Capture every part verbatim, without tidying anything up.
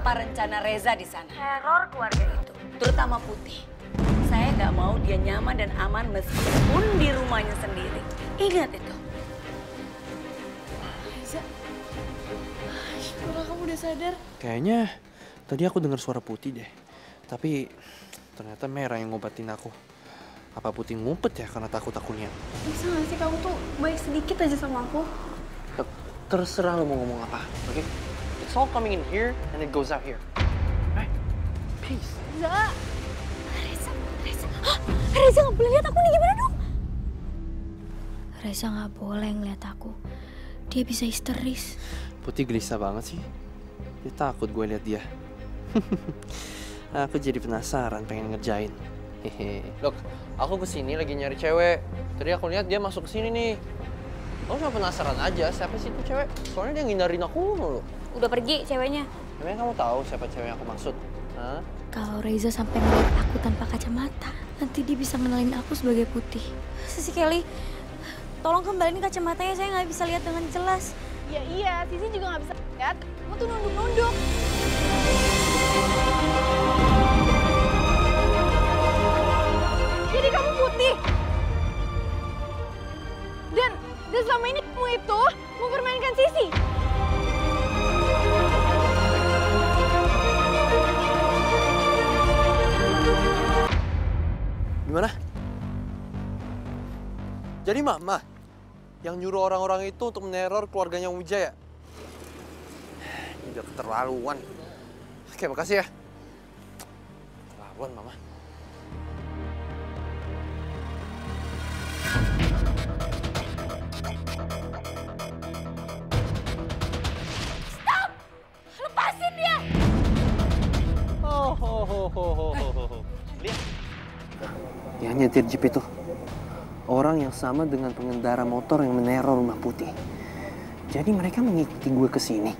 apa rencana Reza di sana. Teror keluarga itu, terutama Putih. Saya nggak mau dia nyaman dan aman meskipun di rumahnya sendiri. Ingat itu. Reza, syukurlah kamu udah sadar. Kayaknya tadi aku dengar suara Putih deh. Tapi ternyata Merah yang ngobatin aku. Apa Putih ngumpet ya karena takut aku lihat? Bisa gak sih kamu tuh baik sedikit aja sama aku? Terserah lo mau ngomong apa, oke? Okay? It's all coming in here and it goes out here. Right? Peace. Reza, Reza, Reza, Hah? Reza nggak boleh lihat aku nih, gimana dong? Reza nggak boleh ngeliat aku, dia bisa histeris. Putih gelisah banget sih, dia takut gue lihat dia. Aku jadi penasaran, pengen ngerjain. Hehe. Look, aku kesini lagi nyari cewek. Tadi aku lihat dia masuk ke sini nih. Aku cuma penasaran aja, siapa sih itu cewek? Soalnya dia ngindarin aku mulu. Udah pergi ceweknya. Emangnya kamu tahu siapa cewek yang aku maksud? Hah? Kalau Reza sampai ngeliat aku tanpa kacamata, nanti dia bisa mengenalin aku sebagai Putih. Sisi Kelly, tolong kembaliin kacamatanya, saya nggak bisa lihat dengan jelas. Ya iya, Sisi juga nggak bisa lihat. Kamu tuh nunduk-nunduk. Jadi kamu Putih. Dan, dan selama ini kamu itu mempermainkan Sisi. Gimana? Jadi Mama yang nyuruh orang-orang itu untuk meneror keluarganya Wijaya. Ini udah keterlaluan. Oke, makasih ya. Keterlaluan, Mama. Stop! Lepasin dia! Oh, ho, ho, ho, ho, ho, ho. Lihat. Yang nyetir jeep itu orang yang sama dengan pengendara motor yang meneror rumah Putih. Jadi mereka mengikuti gue ke sini.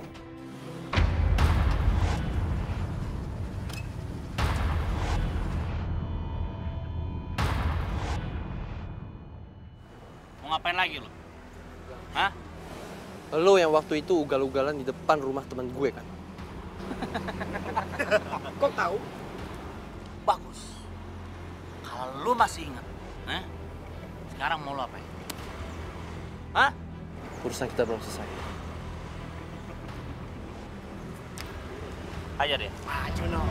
Mau ngapain lagi lo? Hah? Lo yang waktu itu ugal-ugalan di depan rumah teman gue kan? Kok tahu? Bagus. Kalau lu masih ingat, eh? Sekarang mau lu apain? Hah? Urusan kita belum selesai. Aja deh. Maju no.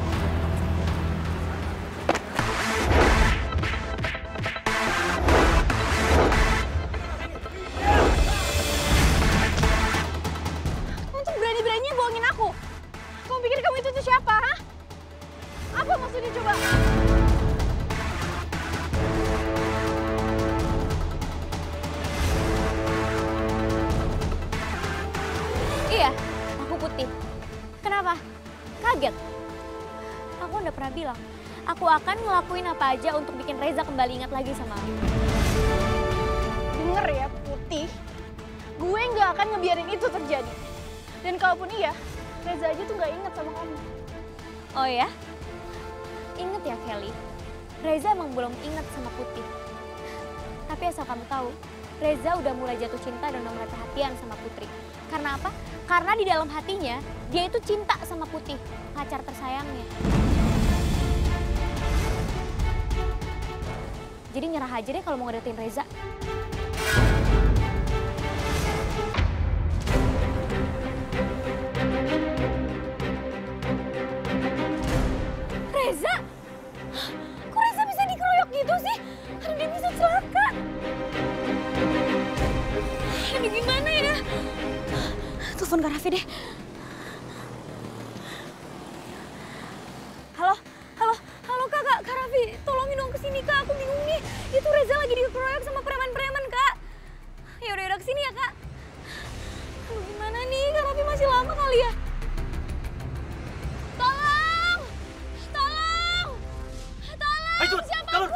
Kamu tuh berani-beraninya bohongin aku. Kamu pikir kamu itu tuh siapa, ha? Apa maksudnya coba? Iya, aku Putih. Kenapa? Kaget? Aku udah pernah bilang, aku akan ngelakuin apa aja untuk bikin Reza kembali ingat lagi sama aku. Denger ya, Putih. Gue nggak akan ngebiarin itu terjadi. Dan kalaupun iya, Reza aja tuh nggak inget sama kamu. Oh ya? Ingat ya Kelly, Reza emang belum ingat sama Putih. Tapi asal kamu tahu, Reza udah mulai jatuh cinta dan udah mulai perhatian sama Putri. Karena apa? Karena di dalam hatinya, dia itu cinta sama Putih, pacar tersayangnya. Jadi nyerah aja deh kalau mau ngedeketin Reza. Reza? Kok Reza bisa dikeroyok gitu sih? Kan dia bisa celaka. Ini gimana ya? Telepon Kak Raffi deh. Halo, halo, halo kak, kak, Kak Raffi, tolongin dong kesini kak, aku bingung nih. Itu Reza lagi dikeroyok sama preman-preman kak. Ya udah, udah kesini ya kak. Aduh gimana nih, Kak Raffi masih lama kali ya? Tolong, tolong, tolong, Ayo, siapapun.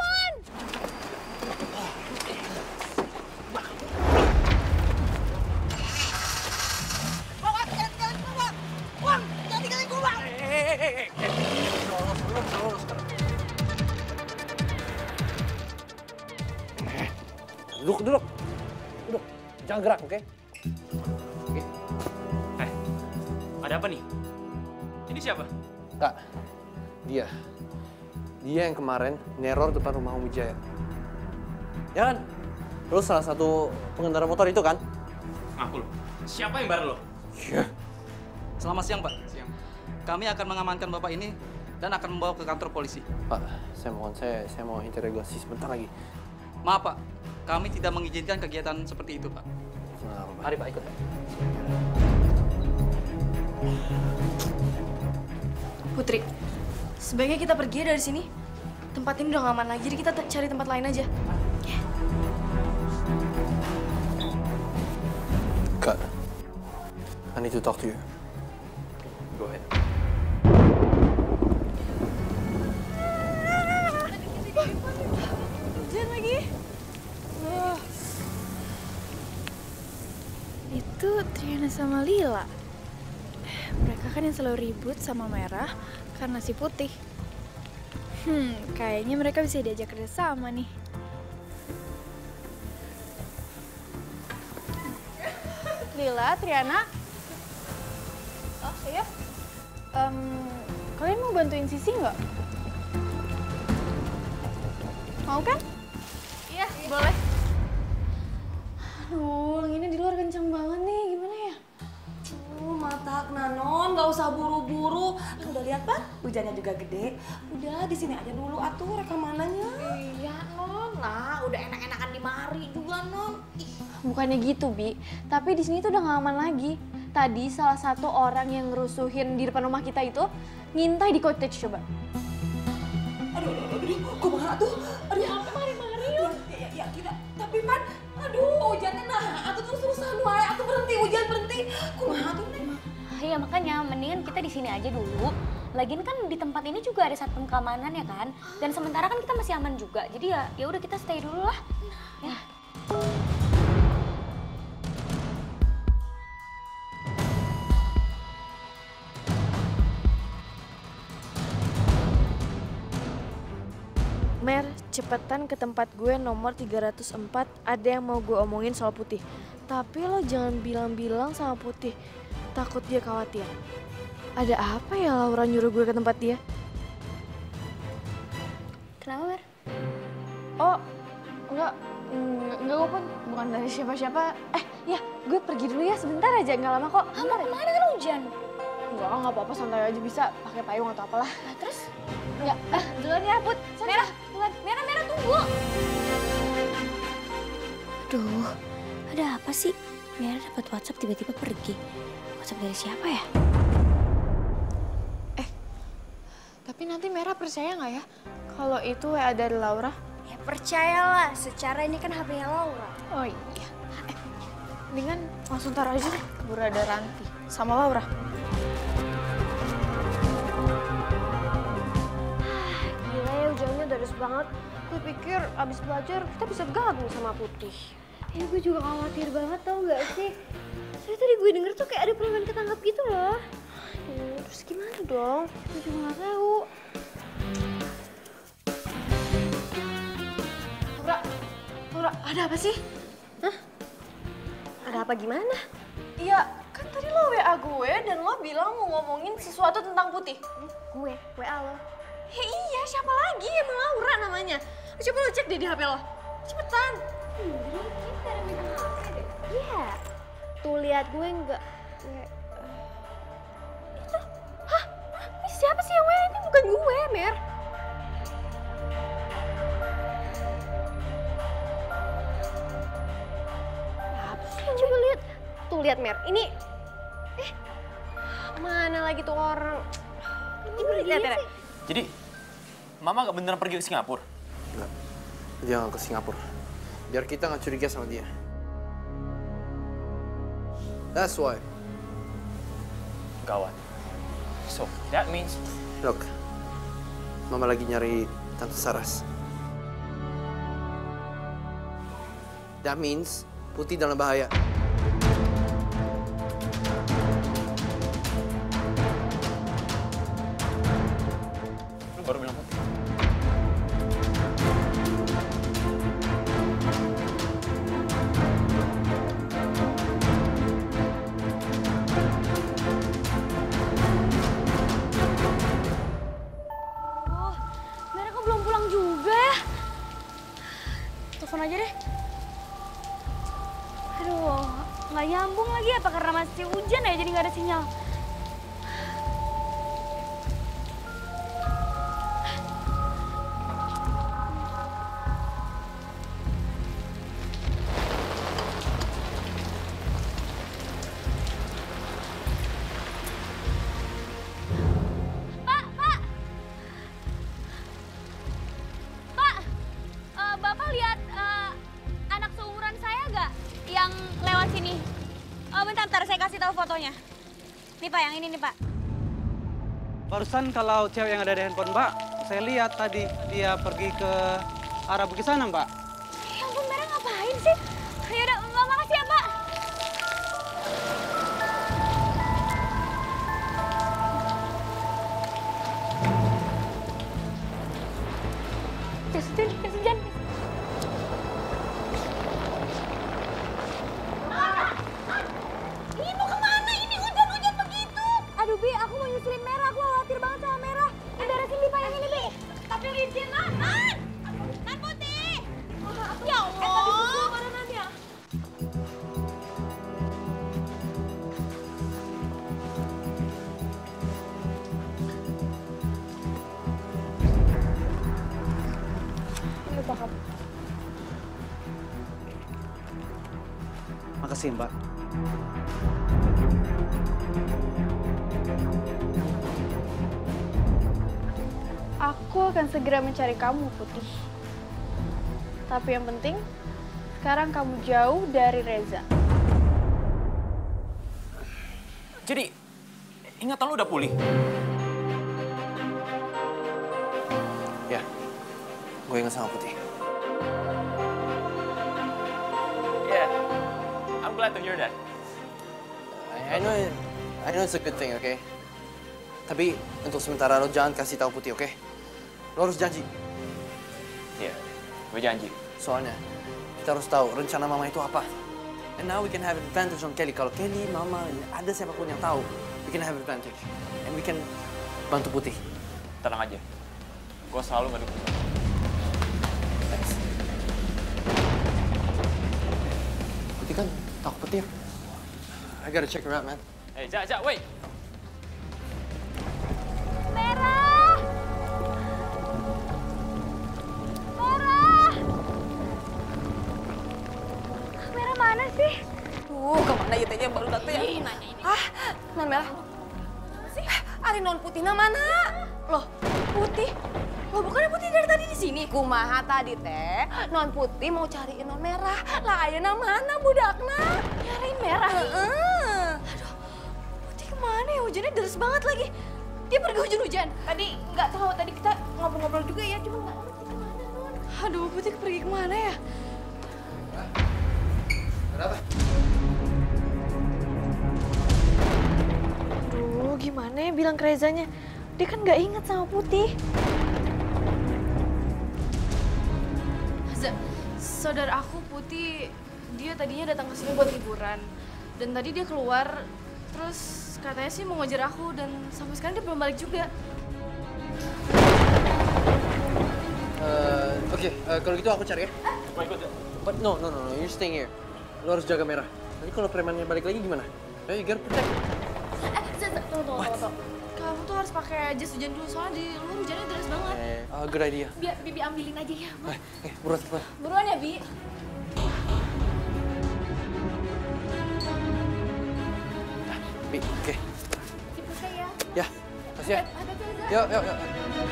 Duduk, duduk. Duduk. Jangan gerak, oke? Okay? Oke. Eh, ada apa nih? Ini siapa? Kak, dia. Dia yang kemarin neror depan rumah Om Wijaya. Ya kan? Terus salah satu pengendara motor itu kan? Ngaku lo. Siapa yang bareng lo? Iya. Selamat siang, Pak. Siang. Kami akan mengamankan Bapak ini dan akan membawa ke kantor polisi. Pak, saya mohon, saya, saya mau interogasi sebentar lagi. Maaf, Pak. Kami tidak mengizinkan kegiatan seperti itu, Pak. Nah, Mari, Pak, ikut. Putri, sebaiknya kita pergi dari sini. Tempat ini udah gak aman lagi, jadi kita cari tempat lain aja. Kak, I need to talk to you. Go ahead. Hujan lagi. Wah. Itu Triana sama Lila. Mereka kan yang selalu ribut sama Merah karena si Putih. Hmm, kayaknya mereka bisa diajak kerja sama nih. Lila, Triana. Oh iya. Um, kalian mau bantuin Sisi nggak? Mau kan? Iya, boleh. Aduh, anginnya di luar kencang banget nih. Gimana ya? Uh, mata Nanon, nggak usah buru-buru. Udah lihat Pak, hujannya juga gede. Udah di sini aja dulu atuh rekamanannya. Iya Non, nah udah enak-enakan di mari juga Non. Ih. Bukannya gitu, Bi. Tapi di sini tuh udah gak aman lagi. Tadi salah satu orang yang ngerusuhin di depan rumah kita itu ngintai di cottage, coba. Aduh, aduh, aduh, aduh, kumaha tuh? Aduh, apa mari-mari yuk. Ya, ya, kita, tapi Pan, aduh, hujannya nah, aku terus-terusan wae, aku berhenti, hujan berhenti. Kumaha tuh, Neng? Iya makanya mendingan kita di sini aja dulu. Lagian kan di tempat ini juga ada satpam keamanan ya kan. Dan sementara kan kita masih aman juga. Jadi ya ya udah kita stay dulu lah. Ya. Mer, cepetan ke tempat gue nomor tiga ratus empat, ada yang mau gue omongin soal Putih. Tapi lo jangan bilang-bilang sama Putih, takut dia khawatir. Ada apa ya Laura nyuruh gue ke tempat dia? Kenapa Mer? Oh, enggak, enggak, enggak gue pun bukan dari siapa-siapa. Eh, ya gue pergi dulu ya, sebentar aja, nggak lama kok. Ah, mau kemana kan hujan? Enggak, nggak apa-apa, santai aja, bisa pakai payung atau apalah. Nah, terus? Enggak, ah, duluan ya Put. Merah, duluan. Merah, Merah tunggu. Aduh, ada apa sih? Merah dapat WhatsApp tiba-tiba pergi. WhatsApp dari siapa ya? Eh, tapi nanti Merah percaya nggak ya kalau itu W A dari Laura? Ya percayalah, secara ini kan H P-nya Laura. Oh iya. Eh, mendingan langsung taruh aja deh, keburu ada Ranti sama Laura. Gila ya hujannya deras banget. Gue pikir abis belajar kita bisa gabung sama Putih. Ya gue juga khawatir banget tau gak sih? Soalnya tadi gue denger tuh kayak ada preman ketangkap gitu loh. Ya, terus gimana dong? Gue juga gak tahu. Laura, Laura, ada apa sih? Hah? Ada apa gimana? Iya, kan tadi lo W A gue dan lo bilang mau ngomongin sesuatu tentang Putih. Gue, W A lo. Ya iya, siapa lagi? Emang Laura namanya. Coba lo cek deh di H P lo. Cepetan. Iya. Tuh lihat gue enggak. Itu, hah? Ini siapa sih yang W A? Ini bukan gue, Mer. Apa sih? Coba lihat. Tuh lihat Mer. Ini eh mana lagi tuh orang? Ini lihat ya. Jadi, Mama nggak beneran pergi ke Singapura? Enggak, dia nggak ke Singapura. Biar kita nggak curiga sama dia. That's why. Gawat. So, that means... Look, Mama lagi nyari Tante Saras. That means Putih dalam bahaya. Lu baru bilang Putih. telepon aja deh. Aduh, nggak nyambung lagi apa karena masih hujan ya jadi nggak ada sinyal. Pak, Pak. Pak, eh, Bapak lihat eh, anak seumuran saya nggak yang lewat sini? Oh, bentar, bentar, saya kasih tahu fotonya. Nih Pak, yang ini nih Pak. Barusan kalau cewek yang ada di handphone Mbak, saya lihat tadi dia pergi ke arah bukit sana, Mbak. Ya ampun, Merah ngapain sih? Yaudah, Mbak, makasih ya Pak. Jas hujan, jas hujan. Ini mau kemana? Ini hujan-hujan begitu. Aduh, Bi, aku mau nyusulin Merah. Aku khawatir banget sama Merah. Ini beresin Bi, Pak, yang ini, Bi. Tapi licin, Nan. Nan! Nan Putih! Ya Allah! Ini Pak kamu. Makasih, Mbak. Aku akan segera mencari kamu, Putih. Tapi yang penting, sekarang kamu jauh dari Reza. Jadi, ingatan lu udah pulih? Ya, gue ingat sama Putih. Yeah, I'm glad to hear that. I, I know, I know it's a good thing, oke? Okay? Tapi untuk sementara lo jangan kasih tahu Putih, oke? Okay? Lo harus janji. Iya, yeah, gue janji. Soalnya kita harus tahu rencana Mama itu apa. And now we can have advantage on Kelly. Kalau Kelly, Mama, ada siapapun yang tahu, we can have advantage. And we can bantu Putih. Tenang aja, gue selalu ngedukung. Thanks. Putih kan takut petir. I gotta check her out, man. Hey, Ja, Ja, wait! Merah! Merah! Merah mana sih? Tuh, kemana ya teh yang baru datang ya? Ah, non Merah. Sih, ari non Putih na mana? Loh, Putih? Loh, bukannya Putih dari tadi di sini? Kumaha tadi teh? Non Putih mau cariin non Merah. Lah ayeuna mana budakna? Nyariin Merah. Heeh. Aduh, Putih kemana ya? Hujannya deras banget lagi. Dia pergi hujan-hujan. Tadi nggak tahu, tadi kita ngobrol-ngobrol juga ya, cuma nggak ngerti kemana non. Aduh, Putih pergi kemana ya? Kenapa? Aduh, gimana ya bilang ke Rezanya? Dia kan nggak inget sama Putih. Saudara aku Putih, dia tadinya datang ke sini buat liburan. Dan tadi dia keluar, terus katanya sih mau ngejar aku dan sampai sekarang dia belum balik juga. Uh, Oke, okay, uh, kalau gitu aku cari ya. Mau ikut ya? But no, no, no, no, you're staying here. Lo harus jaga Merah. Nanti kalau premannya balik lagi gimana? Ayo, you gotta protect. Eh, tunggu, tunggu, tunggu. Kamu tuh harus pakai jas hujan dulu, soalnya di luar hujannya deras banget. Eh, uh, good idea. Biar Bibi ambilin aja ya. Eh, eh, buruan, buruan. Buruan ya, Bi. Bi, oke. Okay. Dibuka ya. Ya, kasih ya. Hati-hati, Reza. Yuk, yuk, yuk.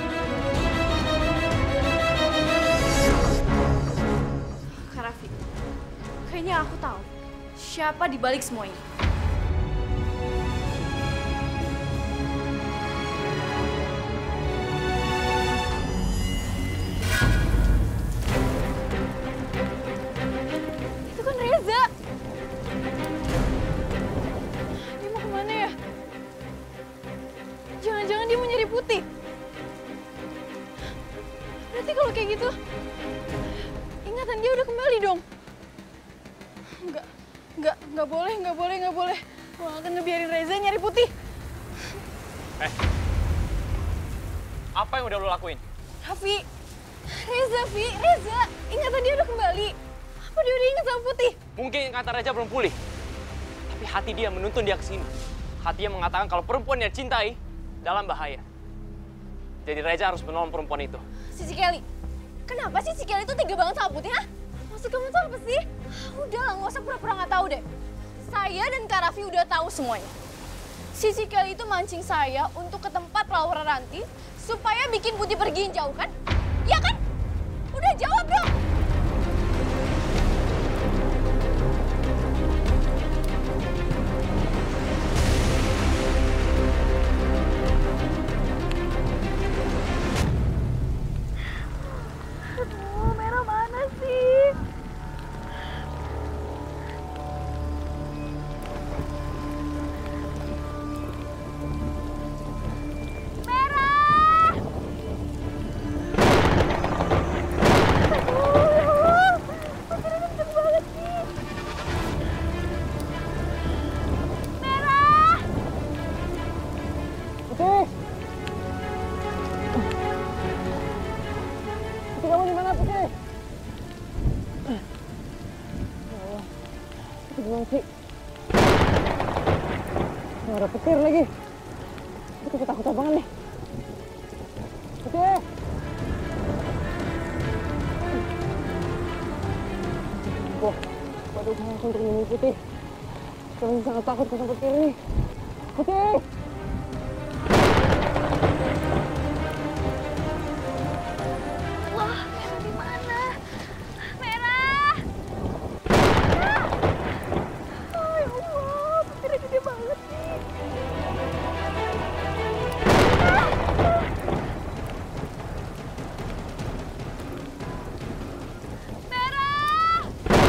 Kak Raffi, kayaknya aku tahu siapa di balik semua ini. Itu kan Reza. Dia mau kemana ya? Jangan-jangan dia mau nyari Putih. Berarti kalau kayak gitu, ingatan dia udah kembali dong. Enggak, enggak, enggak boleh, enggak boleh, enggak boleh. Gue gak akan ngebiarin Reza nyari Putih. Eh, apa yang udah lo lakuin? Raffi, Reza, Vi, Reza, ingatan dia udah kembali. Apa dia udah ingat sama Putih? Mungkin ingatan Reza belum pulih. Tapi hati dia menuntun dia ke sini. Hati yang mengatakan kalau perempuan yang cintai dalam bahaya. Jadi Reza harus menolong perempuan itu. Sisi Kelly, kenapa sih si Kelly tuh tega banget sama Putih, ha? Maksud kamu tuh apa sih? Udah lah, nggak usah pura-pura nggak tahu deh. Saya dan Kak Raffi udah tahu semuanya. Sisi Kelly itu mancing saya untuk ke tempat Laura Ranti supaya bikin Putih pergi jauh, kan? Iya kan? Udah jawab dong! Aduh, Merah mana sih? Nggak ada petir lagi. Itu ketakutan banget nih. Putih! Wah, waduh saya langsung terlindungi Putih. Sekarang sangat takut sama petir ini. Putih! Wah, Merah di mana? Merah! Oh ya Allah, petirnya gede banget sih. Merah!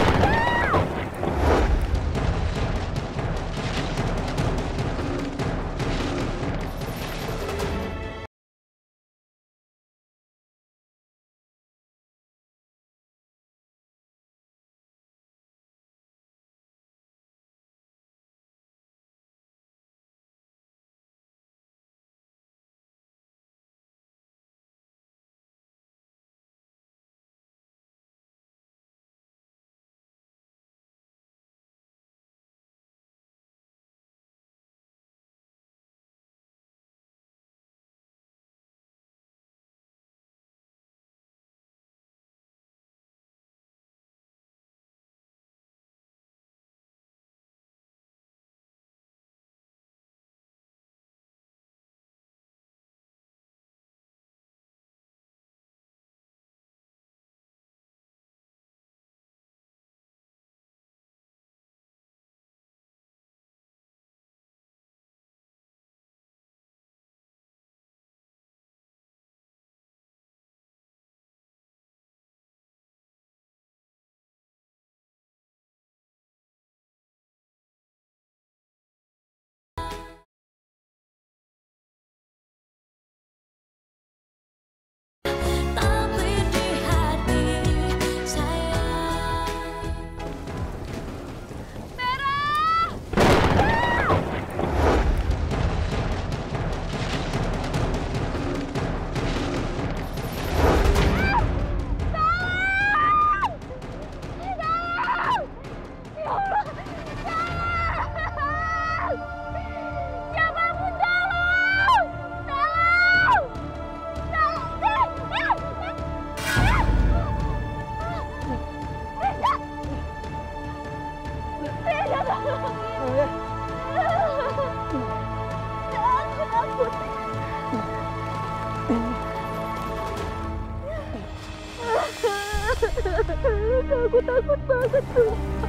Aku takut banget tuh.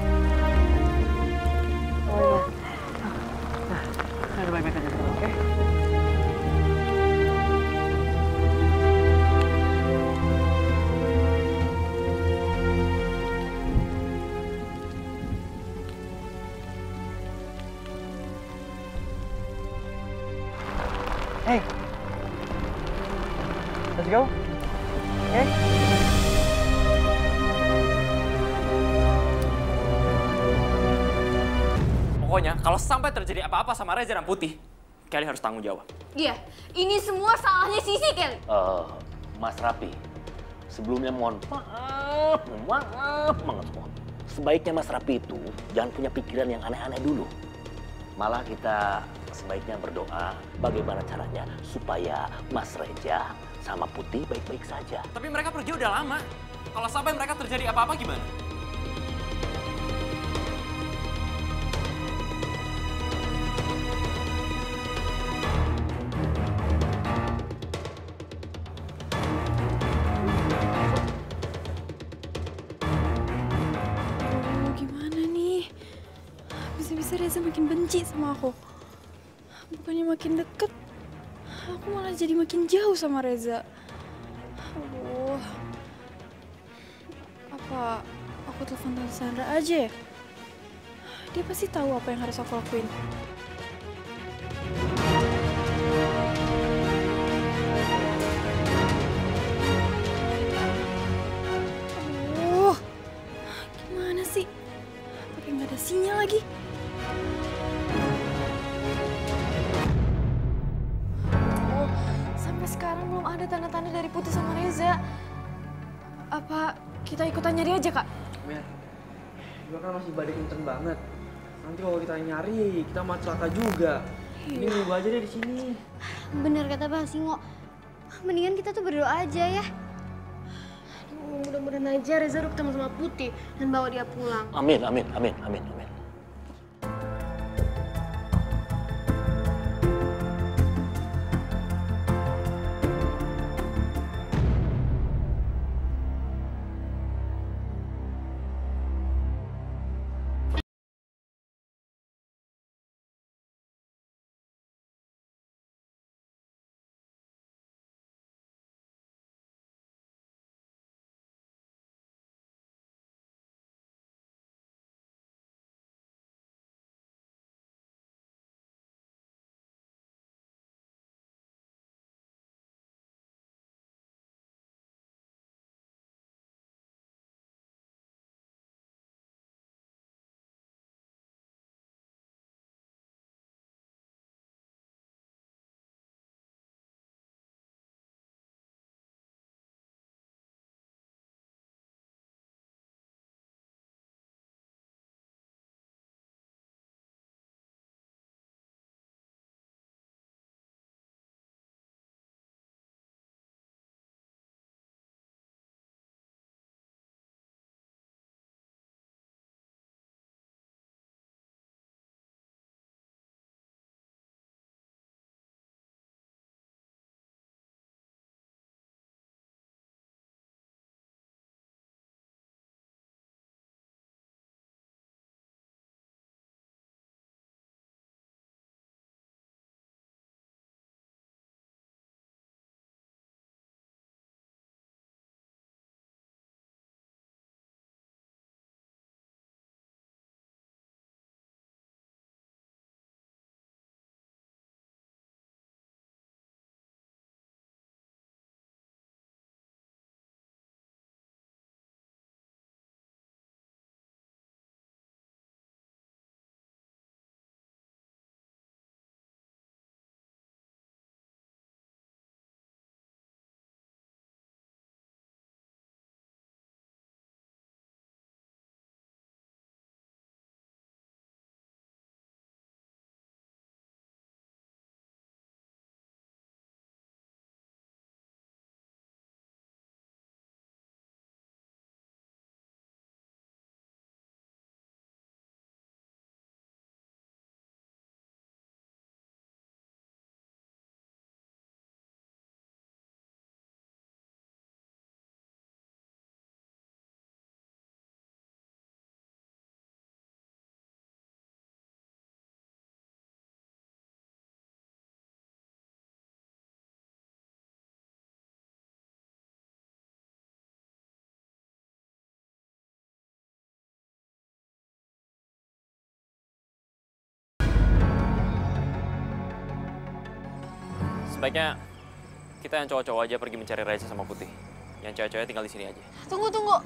Oh iya. Nah, ada baik-baik aja, oke? Hey, let's go. Okay. Pokoknya kalau sampai terjadi apa-apa sama Reza dan Putih, Kelly harus tanggung jawab. Iya, ini semua salahnya Sisi, Kelly. Uh, Mas Raffi, sebelumnya mohon maaf, maaf banget semua. Sebaiknya Mas Rapi itu jangan punya pikiran yang aneh-aneh dulu. Malah kita sebaiknya berdoa bagaimana caranya supaya Mas Reza sama Putih baik-baik saja. Tapi mereka pergi udah lama. Kalau sampai mereka terjadi apa-apa gimana? Reza makin benci sama aku. Bukannya makin deket, aku malah jadi makin jauh sama Reza. Aduh, apa aku telepon Tante Sandra aja ya? Dia pasti tahu apa yang harus aku lakuin. Aduh, gimana sih? Pakai nggak ada sinyal lagi. Sekarang belum ada tanda-tanda dari Putih sama Reza. Apa kita ikutan nyari aja, Kak? Mer, juga kan masih badai kenceng banget. Nanti kalau kita nyari, kita mau celaka juga. Ini nunggu aja deh di sini. Bener kata Bang Singo. Mendingan kita tuh berdoa aja ya. Aduh, mudah-mudahan aja Reza udah ketemu sama Putih dan bawa dia pulang. Amin, amin, amin, amin, amin. Sebaiknya kita yang cowok-cowok aja pergi mencari Reza sama Putih. Yang cewek-cewek tinggal di sini aja. Tunggu, tunggu.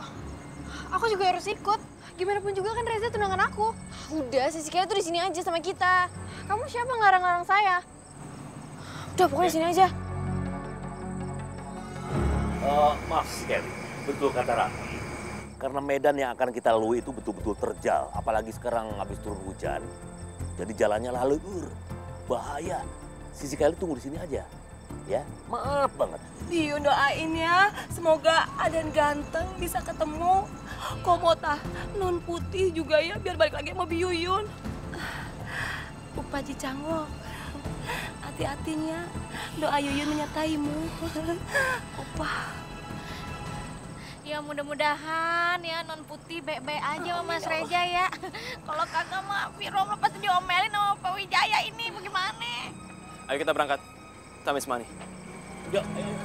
Aku juga harus ikut. Gimana pun juga kan Reza tunangan aku. Udah, si Kaya tuh di sini aja sama kita. Kamu siapa ngarang-ngarang saya? Udah, pokoknya sini aja. Uh, maaf, Kelly, betul kata Raffi. Karena medan yang akan kita lalui itu betul-betul terjal. Apalagi sekarang habis turun hujan. Jadi jalannya lalur, bahaya. Sisi Kelly tunggu di sini aja. Ya, maaf banget. Yuyun doain ya, semoga Aden ganteng bisa ketemu. Komota non putih juga ya, biar balik lagi sama Bi Yuyun. Upa Cicangwo, hati-hatinya. Doa Yuyun menyertaimu. Upa. Ya mudah-mudahan ya non putih baik-baik aja sama Mas Reza ya. Kalau kagak mah Viro pasti diomelin sama Pak Wijaya ini bagaimana? Ayo kita berangkat. Tamis Mani. Yuk.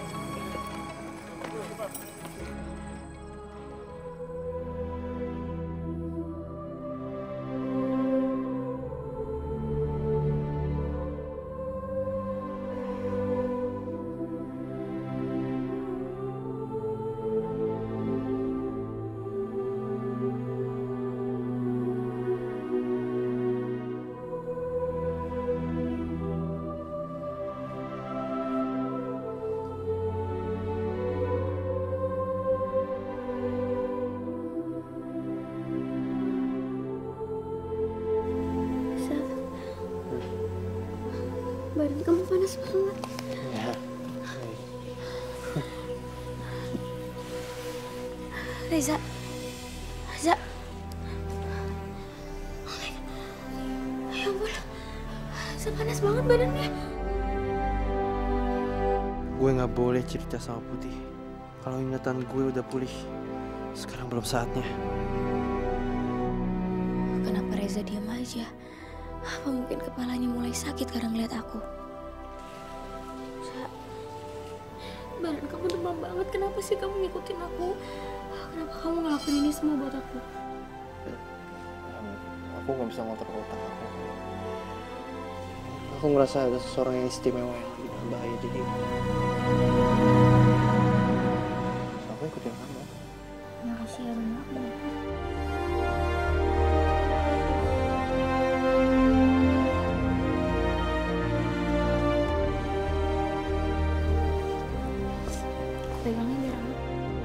Badan kamu panas banget. Ya. Reza. Reza. Oh my God. Ya ampun. Reza panas banget badannya. Gue nggak boleh cerita sama Putih. Kalau ingatan gue udah pulih. Sekarang belum saatnya. Kenapa Reza diam aja? Apa mungkin kepalanya mulai sakit karena ngeliat aku? Sa, badan kamu demam banget. Kenapa sih kamu ngikutin aku? Kenapa kamu ngelakuin ini semua buat aku? Aku nggak bisa ngotor otak aku. Aku ngerasa ada seseorang yang istimewa yang lagi berbahaya di hidup. Aku ikutin kamu. Makasih ya Bang. Pegangnya biar aman.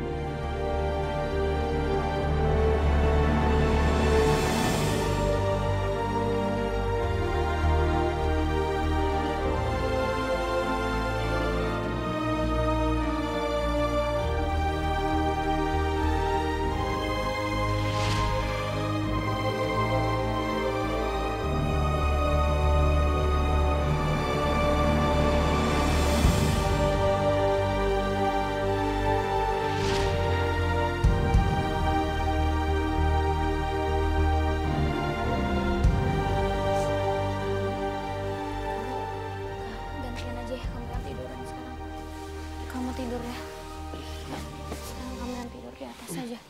Kamu tidur ya. Sekarang kamu yang tidur di atas saja.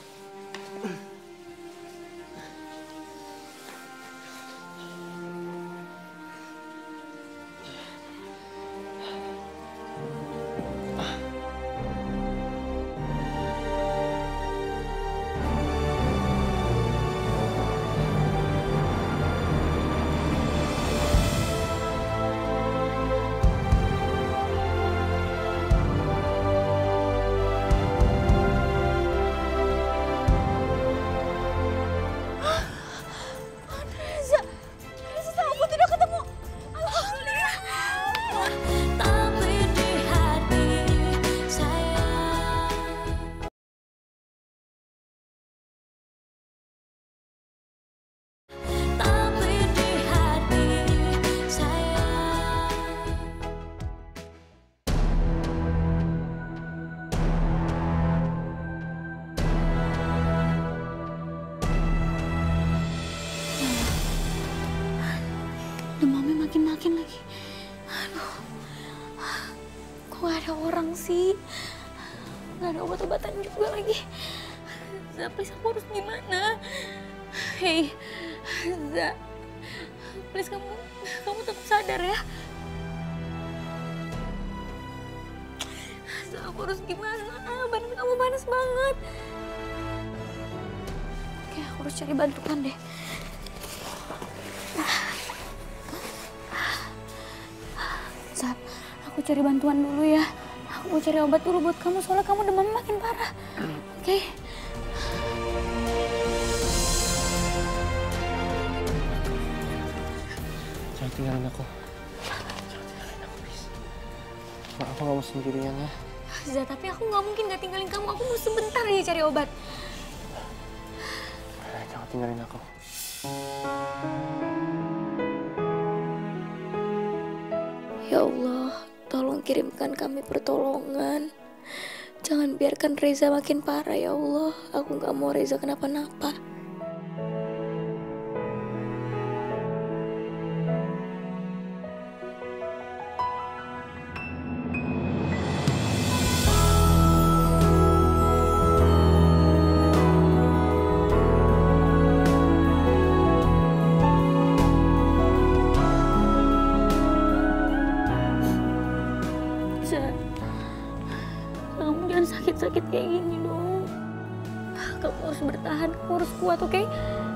Demamnya makin-makin lagi. Aduh, kok gak ada orang sih? Gak ada obat-obatan juga lagi. Za, please aku harus gimana? Hei, Za, please kamu, kamu tetap sadar ya. Za, aku harus gimana? Badan kamu panas banget. Oke, aku harus cari bantuan deh. Zap, aku cari bantuan dulu ya. Aku mau cari obat dulu buat kamu, soalnya kamu demamnya makin parah. Oke? Okay? Jangan tinggalin aku. Ma, aku gak mau sendirian ya. Za, tapi aku nggak mungkin gak tinggalin kamu. Aku mau sebentar aja cari obat. Jangan tinggalin aku. Ya Allah, tolong kirimkan kami pertolongan. Jangan biarkan Reza makin parah ya Allah. Aku nggak mau Reza kenapa-napa. Kamu jangan sakit-sakit kayak gini dong. Kamu harus bertahan, kamu harus kuat, oke? Okay?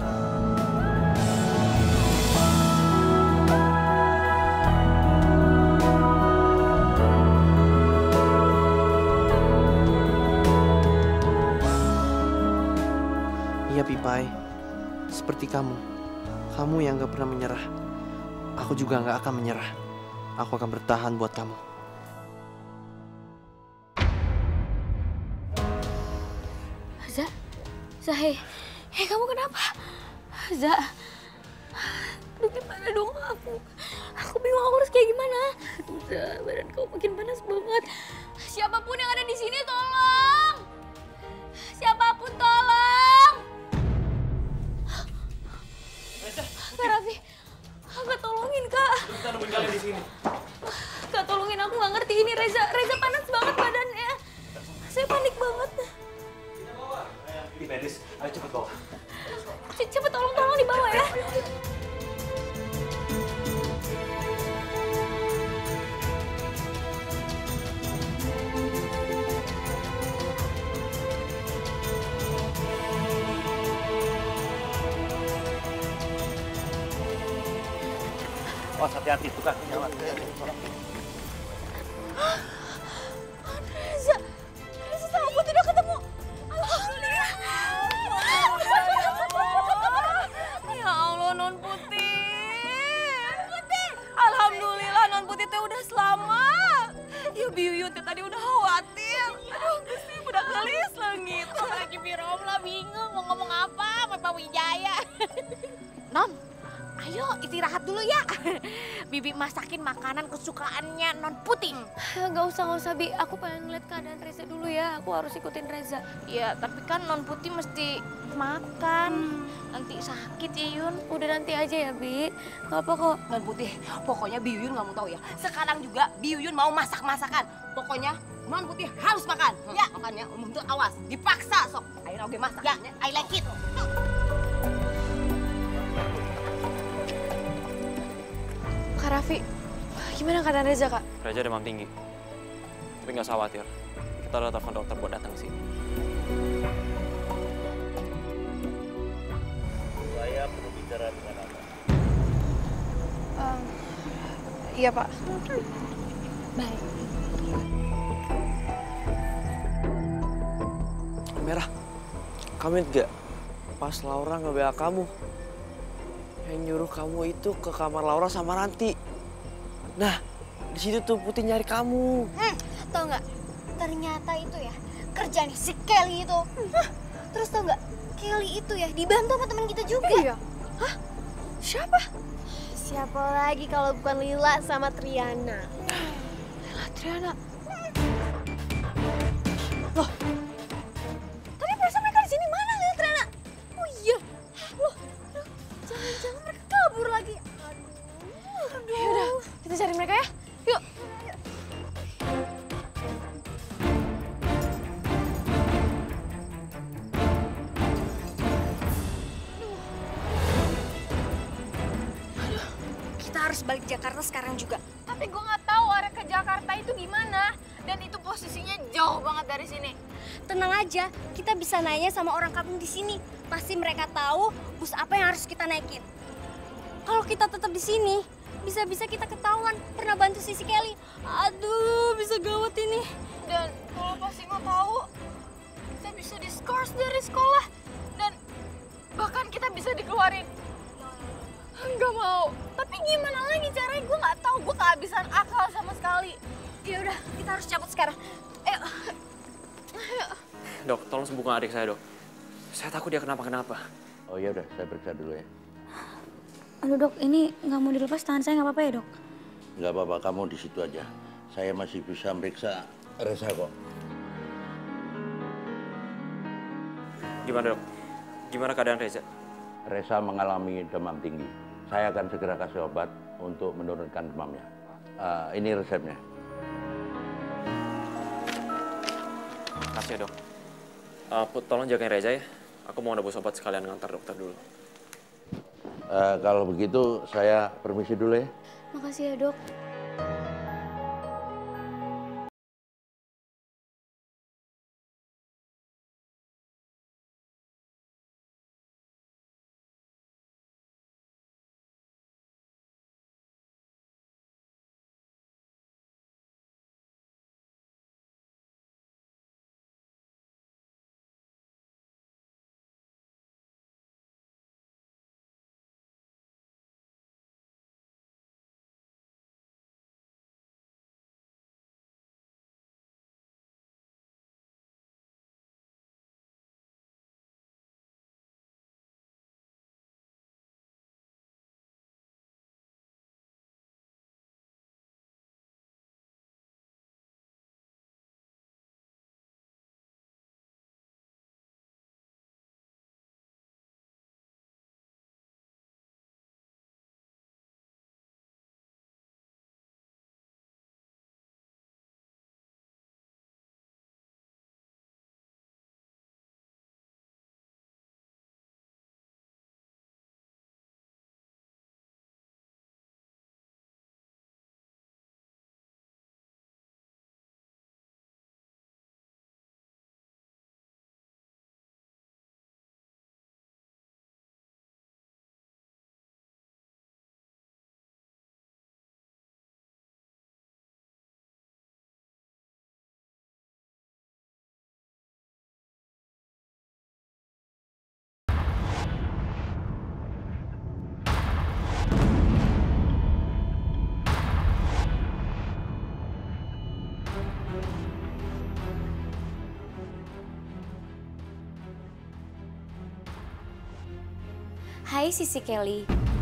Iya Pipai, seperti kamu. Kamu yang gak pernah menyerah. Aku juga gak akan menyerah. Aku akan bertahan buat kamu. Za, Za, hei, hei kamu kenapa? Za, aduh gimana dong aku? Aku bingung aku harus kayak gimana. Aduh Za, badan kamu makin panas banget. Siapapun yang ada di sini tolong. Siapapun tolong. Kak Raffi, Kak tolongin Kak. Kita nungguin kalian di sini. Kak tolongin, aku nggak ngerti ini Reza. Reza panas banget badannya. Saya panik banget. Di medis, ayo cepet bawa. C- cepet tolong tolong dibawa ya. Oh, hati-hati tuh kan. Jangan. Reza, Reza sama Putih udah ketemu. Alhamdulillah. Ya Allah, Non Putih. Putih. Alhamdulillah Non Putih teh udah selamat. Ya Biyuyun teh tadi udah khawatir. Aduh, Gusti udah gelis langit. Lagi Birom lah bingung mau ngomong apa sama Pak Wijaya. Non, ayo istirahat dulu ya. Bibi masakin makanan kesukaannya Non Putih. Gak usah, gak usah Bi. Aku pengen ngeliat keadaan Reza dulu ya. Aku harus ikutin Reza. Ya tapi kan Non Putih mesti makan. Hmm. Nanti sakit ya Yun. Udah nanti aja ya Bi. Gak apa kok. Non Putih, pokoknya Biyuyun nggak mau tahu ya. Sekarang juga Biyuyun mau masak-masakan. Pokoknya Non Putih harus makan. Ya, makannya umum tuh awas, dipaksa sok. Ayo oke masak. Ya, I like it. Kak Raffi, gimana keadaan Reza, Kak? Reza demam tinggi. Tapi nggak usah khawatir. Kita udah telepon dokter buat datang ke sini. Saya perlu bicara dengan Anda. Um, iya, Pak. Baik. Merah, kamu inget gak? Pas Laura nge-B A kamu, yang nyuruh kamu itu ke kamar Laura sama Ranti. Nah, di situ tuh Putih nyari kamu. Hmm, tau nggak? Ternyata itu ya kerjaan si Kelly itu. Hah, terus tau nggak? Kelly itu ya dibantu sama teman kita juga. Iya. Hah? Siapa? Siapa lagi kalau bukan Lila sama Triana? Lila, Triana. Loh, tadi perasaan mereka di sini mana Lila Triana? Oh iya, loh, aduh, jangan-jangan mereka kabur lagi. Aduh, aduh. Yaudah, kita cari mereka ya. Yuk. Kita harus balik Jakarta sekarang juga. Tapi gue nggak tahu arah ke Jakarta itu gimana. Dan itu posisinya jauh banget dari sini. Tenang aja, kita bisa nanya sama orang kampung di sini. Pasti mereka tahu bus apa yang harus kita naikin. Kalau kita tetap di sini, bisa-bisa kita ketahuan pernah bantu Sisi Kelly. Aduh, bisa gawat ini. Dan kalau Pak Singo tahu, kita bisa diskors dari sekolah. Dan bahkan kita bisa dikeluarin. Nggak mau. Tapi gimana lagi caranya? Gue nggak tahu. Gue kehabisan akal sama sekali. Ya udah, kita harus cabut sekarang. Ayo. Ayo. Dok, tolong sembuhkan adik saya, Dok. Saya takut dia kenapa-kenapa. Oh ya udah, saya periksa dulu ya. Aduh dok, ini nggak mau dilepas tangan saya nggak apa-apa ya dok? Nggak apa-apa, kamu di situ aja. Saya masih bisa meriksa Reza kok. Gimana, Dok? Gimana keadaan Reza? Reza mengalami demam tinggi. Saya akan segera kasih obat untuk menurunkan demamnya. Uh, ini resepnya. Makasih ya, Dok. Uh, Put, tolong jagain Reza ya. Aku mau nebus obat sekalian ngantar dokter dulu. Uh, kalau begitu, saya permisi dulu ya. Makasih ya dok. Hai Sisi Kelly.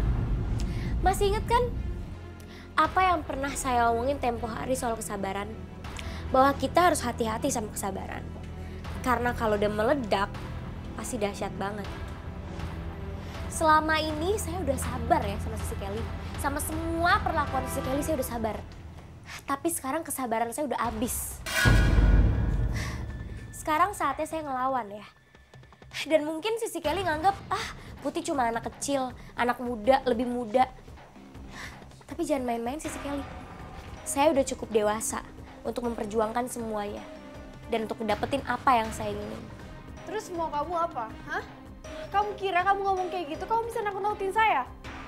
Masih inget kan apa yang pernah saya omongin tempo hari soal kesabaran? Bahwa kita harus hati-hati sama kesabaran. Karena kalau udah meledak, pasti dahsyat banget. Selama ini saya udah sabar ya sama Sisi Kelly. Sama semua perlakuan Sisi Kelly saya udah sabar. Tapi sekarang kesabaran saya udah habis. Sekarang saatnya saya ngelawan ya. Dan mungkin Sisi Kelly nganggep, ah Putih cuma anak kecil, anak muda, lebih muda. Tapi jangan main-main Sisi Kelly. Saya udah cukup dewasa untuk memperjuangkan semuanya. Dan untuk dapetin apa yang saya inginin. Terus mau kamu apa? Hah? Kamu kira kamu ngomong kayak gitu, kamu bisa nakut-nakutin saya?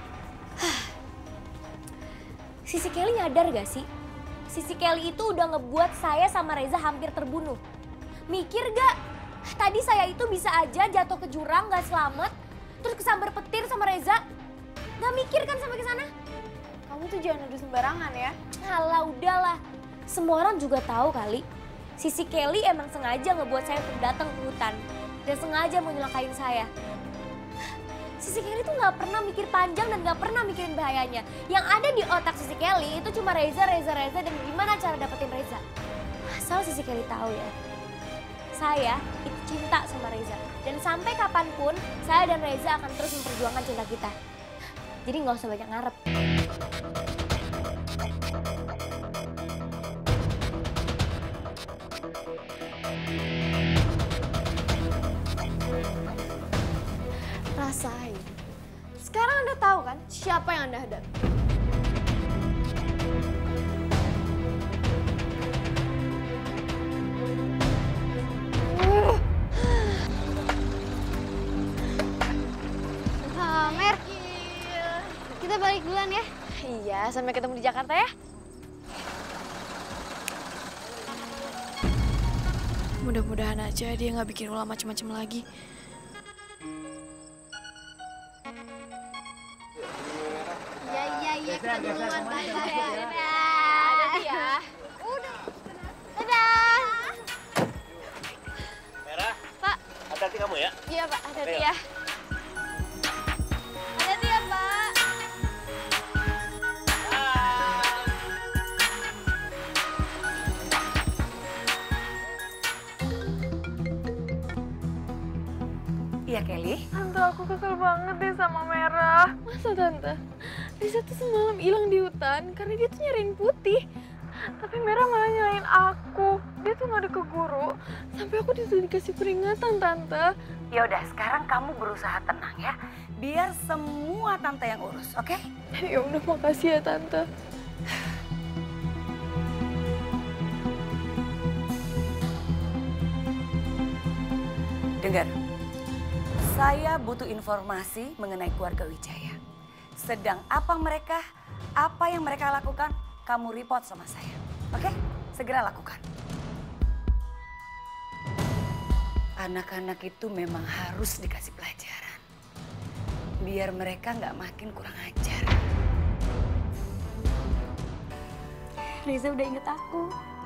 Sisi Kelly nyadar gak sih? Sisi Kelly itu udah ngebuat saya sama Reza hampir terbunuh. Mikir gak? Tadi saya itu bisa aja jatuh ke jurang gak selamat. Terus kesambar petir sama Reza. Gak mikir kan sampai ke sana? Kamu tuh jangan nuduh sembarangan ya. Alah udahlah. Semua orang juga tahu kali. Sisi Kelly emang sengaja ngebuat saya untuk datang ke hutan. Dan sengaja mau nyelakain saya. Sisi Kelly tuh gak pernah mikir panjang dan gak pernah mikirin bahayanya. Yang ada di otak Sisi Kelly itu cuma Reza, Reza, Reza dan gimana cara dapetin Reza. Asal Sisi Kelly tahu ya. Saya itu cinta sama Reza. Dan sampai kapanpun, saya dan Reza akan terus memperjuangkan cinta kita. Jadi nggak usah banyak ngarep. Rasain. Sekarang Anda tahu kan siapa yang Anda hadapi? Kita balik duluan ya. Iya, sampai ketemu di Jakarta ya. Mudah-mudahan aja dia nggak bikin ulah macem-macem lagi. Iya, iya, iya. Kita duluan. Bye-bye. Ada dia. Udah. Dadah. Merah. Pak. Hati-hati kamu ya. Iya, Pak. Hati-hati Ayo. ya. Hati-hati ya, Pak. Iya, Kelly? Tante, aku kesel banget deh sama Merah. Masa Tante? Reza tuh semalam hilang di hutan karena dia tuh nyariin Putih. Tapi Merah malah nyalain aku. Dia tuh ngadu ke guru. Sampai aku disuruh dikasih peringatan, Tante. Ya udah, sekarang kamu berusaha tenang ya. Biar semua Tante yang urus, oke? Ya udah, makasih ya, Tante. Dengar, saya butuh informasi mengenai keluarga Wijaya. Sedang apa mereka, apa yang mereka lakukan, kamu report sama saya. Oke? Segera lakukan. Anak-anak itu memang harus dikasih pelajaran. Biar mereka nggak makin kurang ajar. Reza udah inget aku.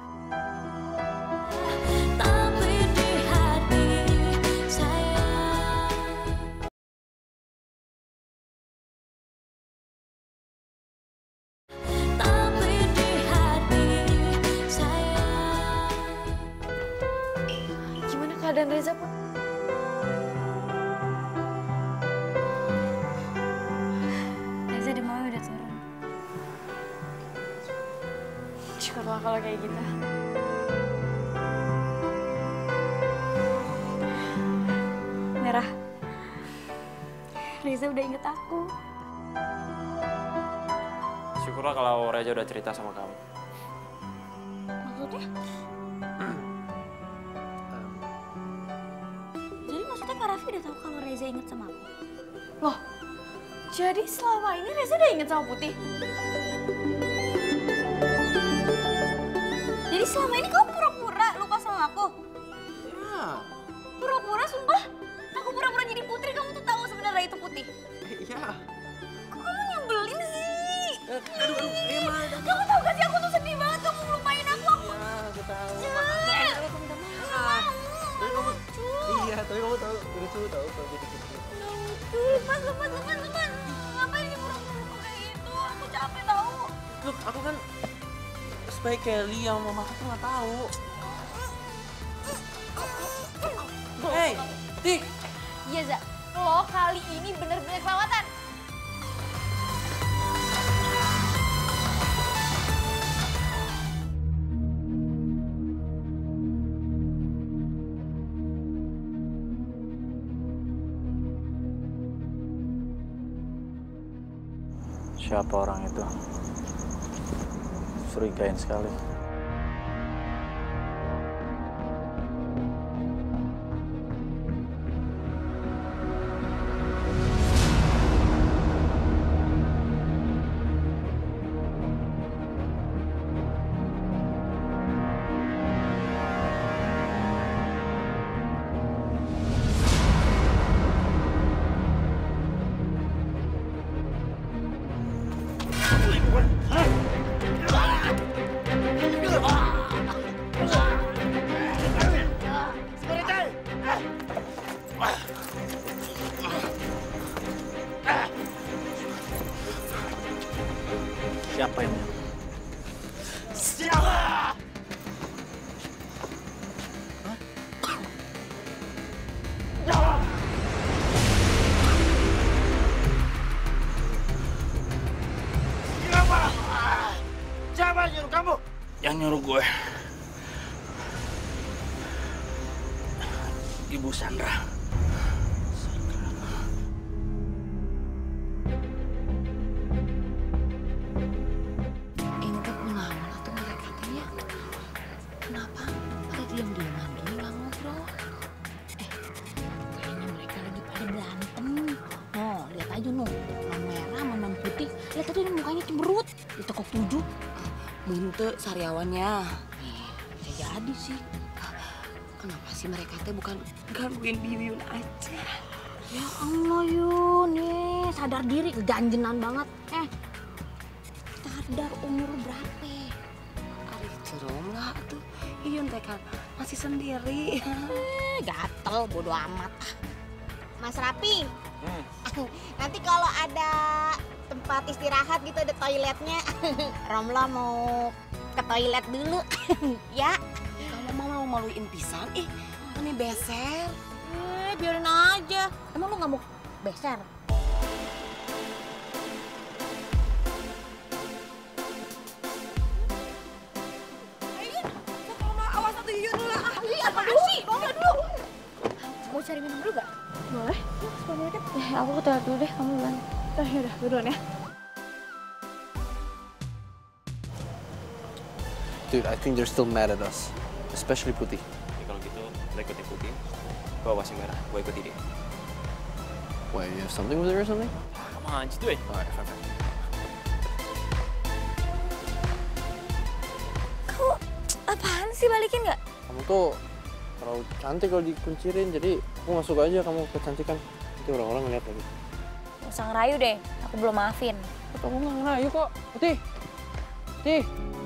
Gimana keadaan Reza, Put? Reza demamnya udah turun. Syukurlah kalau kayak gitu. Merah. Reza udah inget aku. Syukurlah kalau Reza udah cerita sama kamu. Maksudnya? Jadi maksudnya Kak Raffi udah tahu kalau Reza inget sama aku? Loh, jadi selama ini Reza udah inget sama Putih? Jadi selama ini kamu pura-pura lupa sama aku? Ya. Pura-pura, sumpah? Aku pura-pura jadi Putri, kamu tuh tahu sebenarnya itu Putih? Iya. Kok kamu nyebelin sih? Aduh, aduh, emang. Kamu tahu gak sih aku tuh sedih banget kamu ngelupain aku. Aku Ya, aku tahu. Jangan. Aku minta maaf. Tapi kamu, iya, tapi kamu tahu, lucu tahu kalau jadi gitu. Lepas, lepas, lepas, lepas. Ngapain ini pura-pura kayak gitu? Aku capek tahu. Look, aku kan sebaik Kelly yang mama aku nggak tahu. Hey, Tik. Iya, Za. Lo kali ini bener-bener kelewatan. Siapa orang itu? Curigain sekali. Siapa ini? Siapa? Jawab! Siapa? Siapa yang nyuruh kamu? Yang nyuruh gue. Ibu Sandra. Lihat tadi mukanya cemberut, di tekuk tujuh. Munte sariawannya. Bisa jadi sih. kenapa sih mereka teh bukan gangguin Yuyun aja? Ya Allah Yun, nih sadar diri, keganjenan banget. Eh, sadar umur berapa? Aduh, cerong lah tuh. Yuyun teh kan masih sendiri. Eh, gatel, bodo amat. Mas Rapi, Hmm. nanti kalau ada tempat istirahat gitu, ada toiletnya, Romla mau ke toilet dulu, ya? Kamu mau maluin pisan? Ih, ini beser. Eh, biarin aja. Emang lu nggak mau beser? Awas satu Yuyun lah. Apa dulu? Bawa dulu. Mau cari minum dulu gak? Boleh? Eh, aku ke toilet dulu deh, kamu duluan. Eh, yaudah, duluan ya. Dude, I think they're still mad at us. Especially Putih. Ya, kalau gitu, lo ikutin Putih. Gue awasin Merah, gue ikutin dia. Why, you have something with her or something? Come on, just do it. Alright, fine, fine. Kamu apaan sih, balikin nggak? Kamu tuh terlalu cantik kalau dikuncirin, jadi aku masuk aja kamu kecantikan. Nanti orang-orang ngeliat lagi. Nggak usah ngerayu deh, aku belum maafin. Kamu nggak ngerayu kok. Putih! Putih!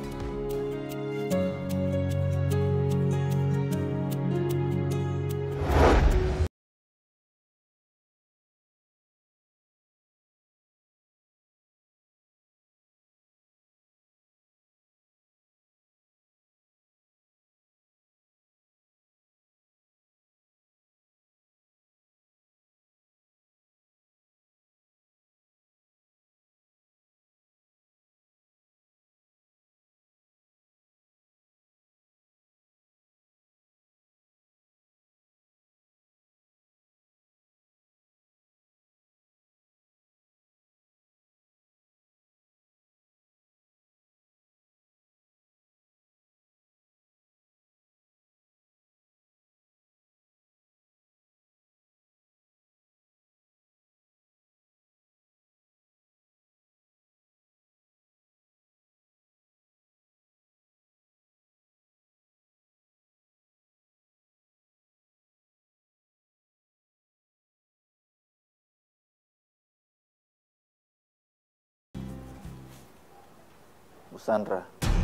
Bu Sandra.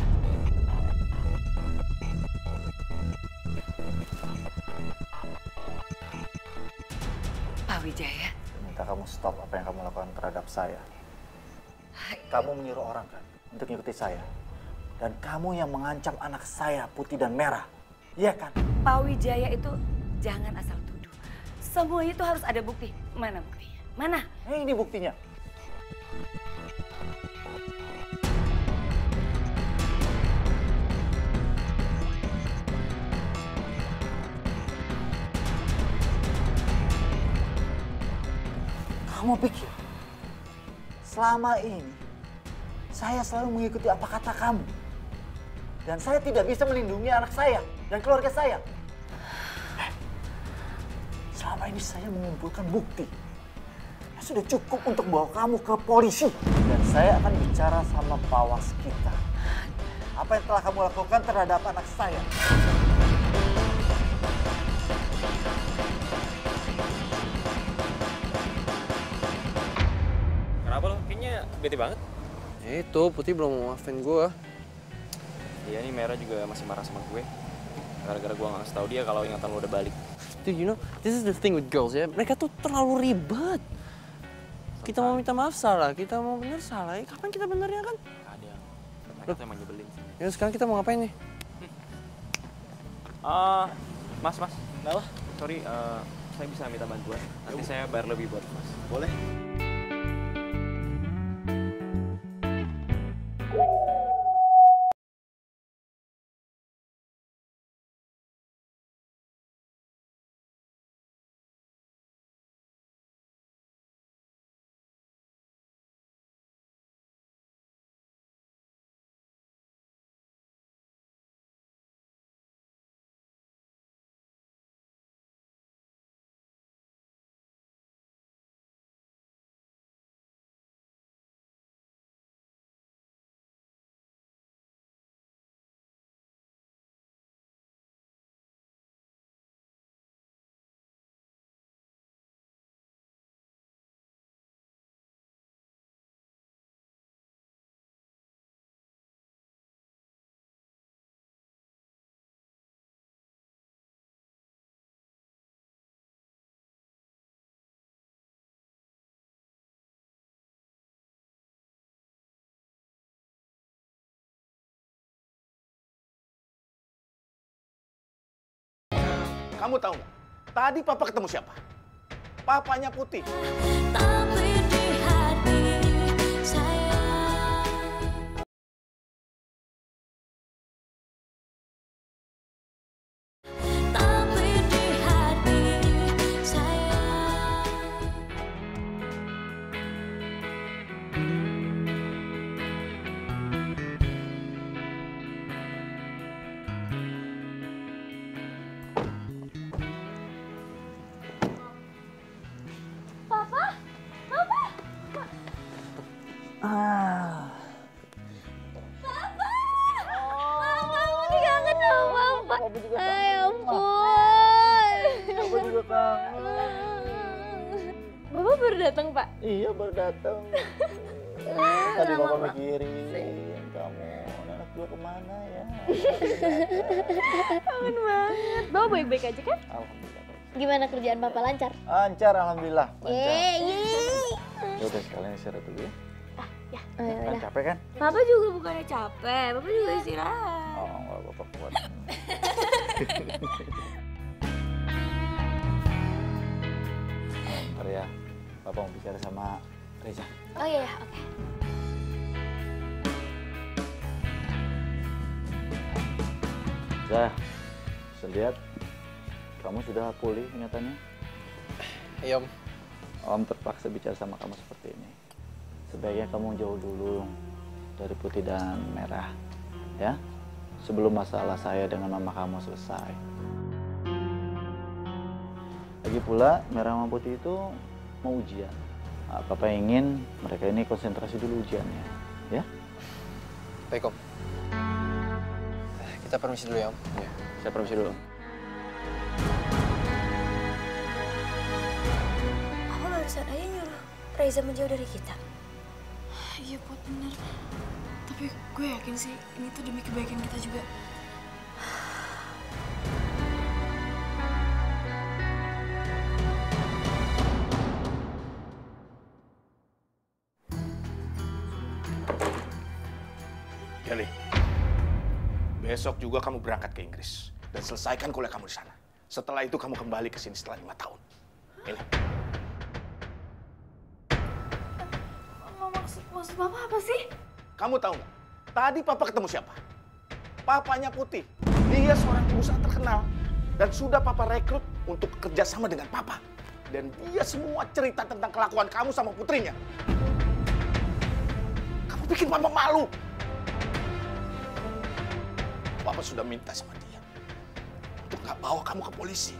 Pak Wijaya. Minta kamu stop apa yang kamu lakukan terhadap saya. Kamu menyuruh orang kan untuk mengikuti saya. Dan kamu yang mengancam anak saya Putih dan Merah. Iya kan? Pak Wijaya itu jangan asal tuduh. Semua itu harus ada bukti. Mana buktinya? Mana? Eh, ini buktinya. Kamu pikir selama ini saya selalu mengikuti apa kata kamu dan saya tidak bisa melindungi anak saya dan keluarga saya. Eh, selama ini saya mengumpulkan bukti yang sudah cukup untuk membawa kamu ke polisi dan saya akan bicara sama Pawas kita. Apa yang telah kamu lakukan terhadap anak saya? Kenapa lo? Kayaknya bete banget. Ya itu, Putih belum mau maafin gue. Iya nih, Merah juga masih marah sama gue. Gara-gara gue nggak ngasih tau dia kalau ingatan lo udah balik. Dude, you know, this is the thing with girls ya. Mereka tuh terlalu ribet. Kita mau minta maaf salah, kita mau bener salah. Ya, kapan kita benernya kan? Kadang. Mereka tuh emang nyebelin sih. Ya sekarang kita mau ngapain nih? Ah, mas, mas. Kenapa? Sorry, eh, saya bisa minta bantuan. Nanti saya bayar lebih buat mas. Boleh. Kamu tahu nggak? Tadi Papa ketemu siapa? Papanya Putih. Tapi di hati saya. Tapi di hati saya. Papa, Papa, Ah, Papa, aku kangen sama Papa. Papa juga Ay, kangen. ampun. Papa juga kangen. Bapak baru datang, Pak. Iya baru datang. Tadi Papa mikirin kamu, anak gua kemana ya? Kangen banget. Bapak baik-baik aja kan? Alhamdulillah. baik. Gimana kerjaan Bapak lancar? Lancar, alhamdulillah. Lancar. Yeay. Ya udah sekalian istirahat dulu ya. Ya, Kan capek kan? Bapak juga bukannya capek, Bapak juga istirahat. Oh, enggak Bapak kuat. Bentar ya, Bapak mau bicara sama Reza. Oh iya, ya, oke. Zah, saya lihat kamu sudah pulih ingatannya. Iya Om. Om terpaksa bicara sama kamu seperti ini. Sebaiknya kamu jauh dulu dari putih dan merah, ya. Sebelum masalah saya dengan mama kamu selesai. Lagi pula merah sama putih itu mau ujian. Nah, Papa ingin mereka ini konsentrasi dulu ujiannya, ya. Baik Om. Eh, Kita permisi dulu ya Om. Ya, saya permisi dulu. Apa barusan aja nyuruh Reza menjauh dari kita? Iya Pot, bener. Tapi gue yakin sih ini tuh demi kebaikan kita juga. Kelly, besok juga kamu berangkat ke Inggris dan selesaikan kuliah kamu di sana. Setelah itu kamu kembali ke sini setelah lima tahun. Ini. Maksud, maksud Bapak apa sih? Kamu tahu nggak? Tadi Papa ketemu siapa? Papanya Putih. Dia seorang pengusaha terkenal dan sudah Papa rekrut untuk kerjasama dengan Papa. Dan dia semua cerita tentang kelakuan kamu sama putrinya. Kamu bikin Papa malu. Papa sudah minta sama dia untuk nggak bawa kamu ke polisi.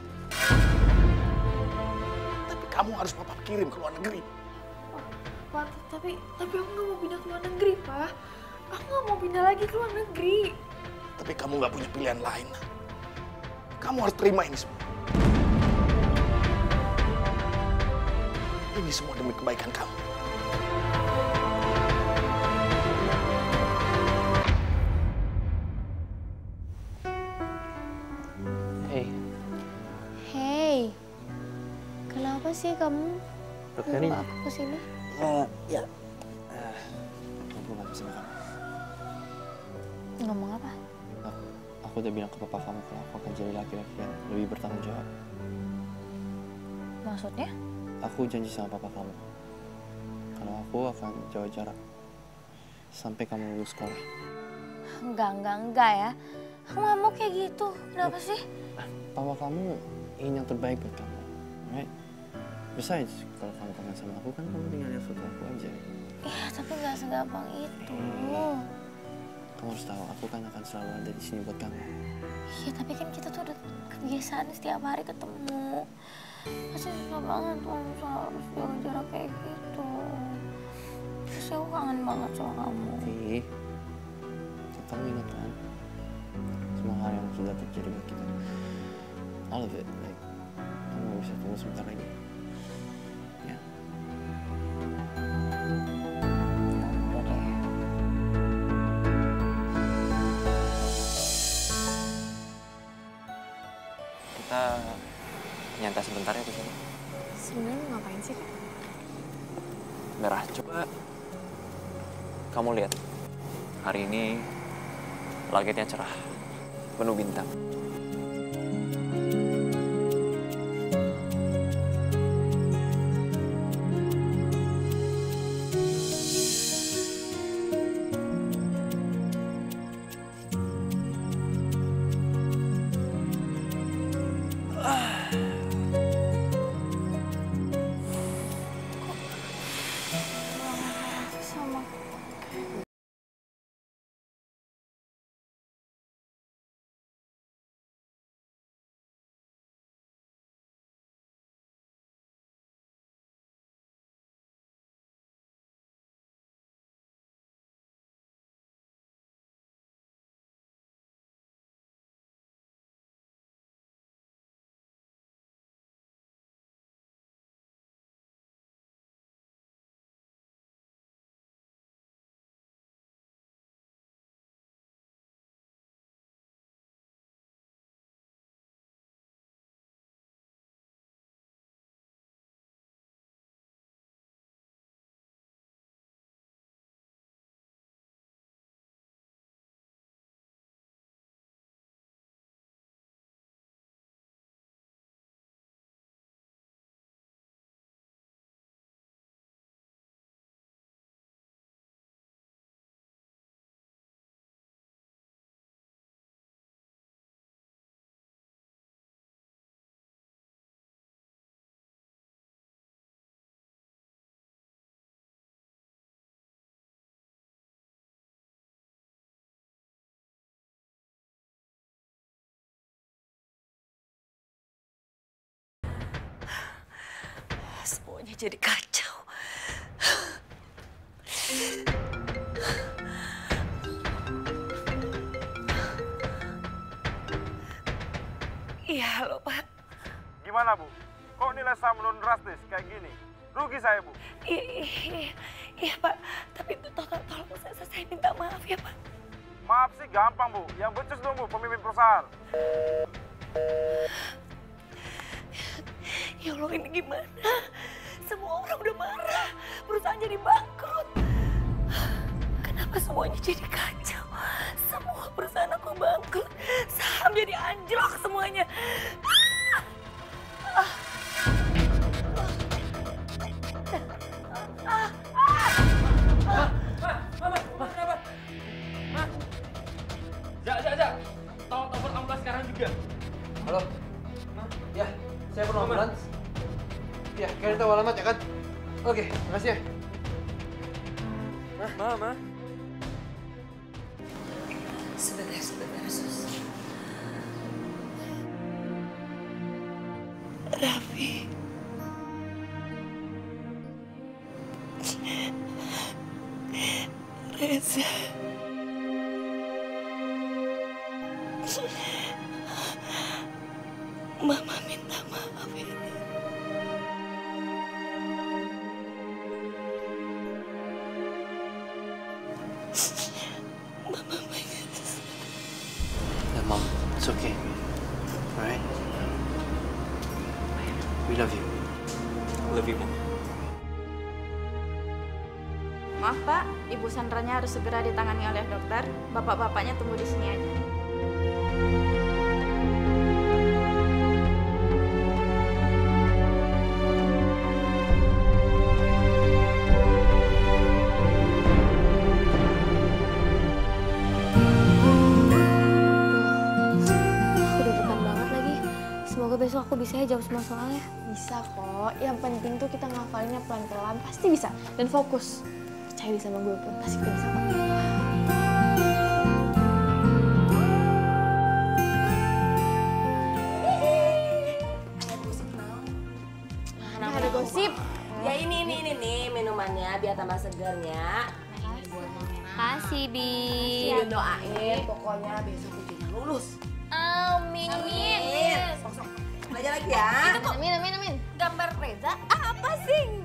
Tapi kamu harus Papa kirim ke luar negeri. Pak, tapi tapi aku nggak mau pindah ke luar negeri, Pak. Aku nggak mau pindah lagi ke luar negeri. Tapi kamu nggak punya pilihan lain. Kamu harus terima ini semua. Ini semua demi kebaikan kamu. Hei, Hey, kenapa sih kamu Dokter ini. nyuruh aku kesini? Uh, ya, Ngobrol lagi sama kamu. Ngomong apa? Aku, aku udah bilang ke papa kamu kalau aku akan jadi laki-laki yang lebih bertanggung jawab. Maksudnya? Aku janji sama papa kamu kalau aku akan jauh jarak sampai kamu lulus sekolah. Enggak, enggak, enggak ya. Aku nggak mau kayak gitu. Kenapa sih? Papa kamu ingin yang terbaik buat kamu, right? Besides, kalau kamu kangen sama aku kan kamu tinggal lihat foto aku aja. Iya, tapi nggak segampang itu. Kamu harus tahu, aku kan akan selalu ada di sini buat kamu. Iya, tapi kan kita tuh udah kebiasaan setiap hari ketemu. Pasti susah banget tuh misalnya harus jaga jarak kayak gitu. Terus aku kangen banget sama kamu. Tapi, kamu ingat kan? Semua hal yang sudah terjadi buat kita. All of it, like, kamu bisa tunggu sebentar lagi. Ya. Udah deh. Kita nyantai sebentar ya di sini. Sebenarnya mau ngapain sih, Kak? Merah, coba kamu lihat. Hari ini langitnya cerah, penuh bintang. jadi kacau. Iya, halo Pak. Gimana Bu? Kok nilai saham menurun drastis kayak gini? Rugi saya Bu. Iya, iya Pak. Tapi tolong, tolong saya, saya minta maaf ya Pak. Maaf sih gampang Bu. Yang becus dong Bu, pemimpin perusahaan. Ya Allah, ini gimana? Semua orang udah marah. Perusahaan jadi bangkrut. Kenapa semuanya jadi kacau? Semua perusahaan aku bangkrut. Saham jadi anjlok semuanya. Ah! Ah! Ah! Ah! Mama, mama, kenapa? Ma, ja, ja, ja, tolong telepon ambulans sekarang juga. Halo? Ya, saya perlu ambulans. Ya, kalian tahu alamat ya kan? Oke, makasih ya. Ma, ma, ma. Sebentar, sebentar, Sus. Raffi. Reza. Mama minta maaf ya. Mama banyak. Ya, Mom, it's okay. Alright? We love you. Love you, Mom. Maaf Pak, Ibu Sandranya harus segera ditangani oleh dokter. Bapak-bapaknya tunggu di sini aja. Aku deg-degan banget lagi. Semoga besok aku bisa ya jawab semua soalnya. Bisa kok, yang penting tuh kita ngafalinnya pelan-pelan, pasti bisa. Dan fokus. Percaya deh sama gue pun, pasti kita bisa kok. Nah, ada gosip. Ya ini, ini, ini nih minumannya biar tambah segernya. Kasih, Bi. Kasih doain, pokoknya besok ujiannya lulus. Amin. Amin. Sok-sok. Belajar lagi ya. Amin, amin, amin. Gambar Reza apa sih?